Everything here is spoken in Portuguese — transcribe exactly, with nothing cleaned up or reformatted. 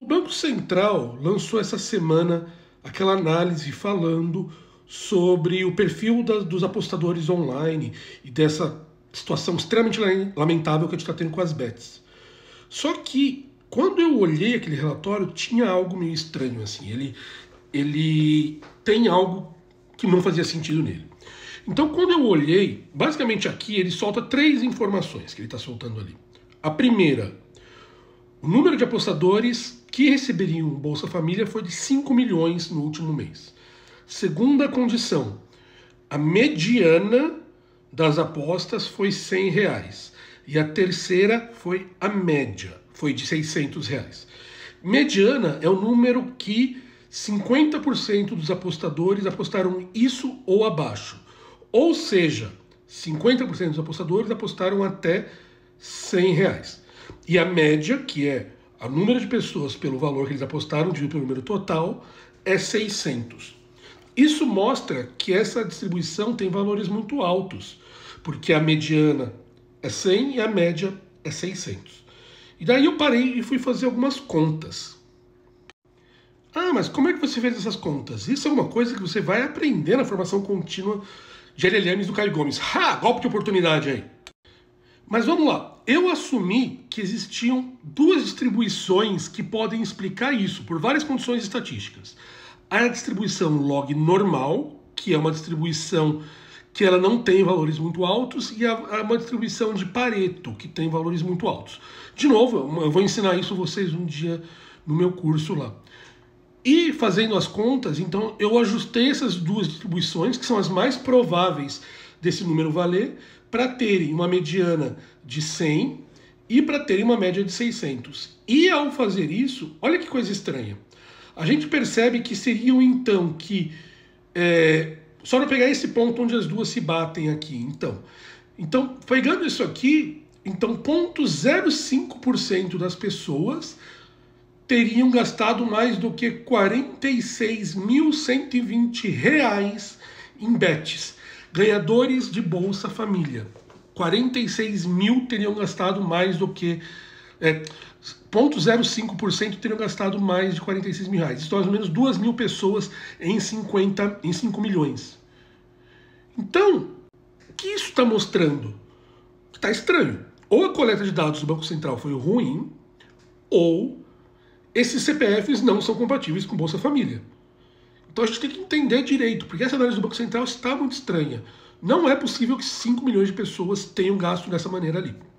O Banco Central lançou essa semana aquela análise falando sobre o perfil da, dos apostadores online e dessa situação extremamente lamentável que a gente está tendo com as bets. Só que, quando eu olhei aquele relatório, tinha algo meio estranho, assim. Ele, ele tem algo que não fazia sentido nele. Então, quando eu olhei, basicamente aqui ele solta três informações que ele está soltando ali. A primeira, o número de apostadores que receberiam Bolsa Família foi de cinco milhões no último mês. Segunda condição, a mediana das apostas foi cem reais. E a terceira foi a média, foi de seiscentos reais. Mediana é o número que cinquenta por cento dos apostadores apostaram isso ou abaixo. Ou seja, cinquenta por cento dos apostadores apostaram até cem reais. E a média, que é o número de pessoas pelo valor que eles apostaram, dividido pelo número total, é seiscentos. Isso mostra que essa distribuição tem valores muito altos, porque a mediana é cem e a média é seiscentos. E daí eu parei e fui fazer algumas contas. Ah, mas como é que você fez essas contas? Isso é uma coisa que você vai aprender na formação contínua de L L Ms do Caio Gomes. Ha! Golpe de oportunidade aí. Mas vamos lá. Eu assumi que existiam duas distribuições que podem explicar isso, por várias condições estatísticas. A distribuição log normal, que é uma distribuição que ela não tem valores muito altos, e a, uma distribuição de Pareto, que tem valores muito altos. De novo, eu vou ensinar isso a vocês um dia no meu curso lá. E fazendo as contas, então eu ajustei essas duas distribuições, que são as mais prováveis desse número valer, para terem uma mediana de cem e para terem uma média de seiscentos. E ao fazer isso, olha que coisa estranha. A gente percebe que seriam então que... É, só para pegar esse ponto onde as duas se batem aqui. Então, então pegando isso aqui, então zero vírgula zero cinco por cento das pessoas teriam gastado mais do que quarenta e seis mil cento e vinte reais em bets. Ganhadores de Bolsa Família. quarenta e seis mil teriam gastado mais do que... É, zero vírgula zero cinco por cento teriam gastado mais de quarenta e seis mil reais. Isso é mais ou menos duas mil pessoas em, cinquenta, em cinco milhões. Então, o que isso está mostrando? Está estranho. Ou a coleta de dados do Banco Central foi ruim, ou esses C P Fs não são compatíveis com Bolsa Família. Então a gente tem que entender direito, porque essa análise do Banco Central está muito estranha. Não é possível que cinco milhões de pessoas tenham gasto dessa maneira ali.